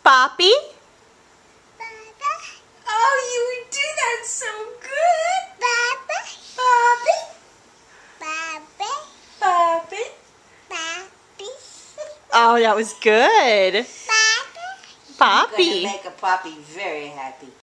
Papi? Oh, you do that so good. Papi. Oh, that was good. I'm going to Papi. make a Papi very happy.